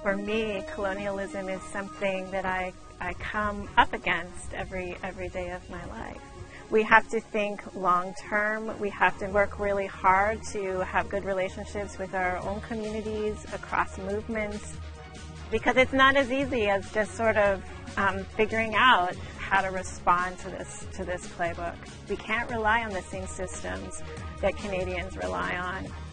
For me, colonialism is something that I come up against every day of my life. We have to think long term. We have to work really hard to have good relationships with our own communities, across movements, because it's not as easy as just sort of figuring out how to respond to this playbook. We can't rely on the same systems that Canadians rely on.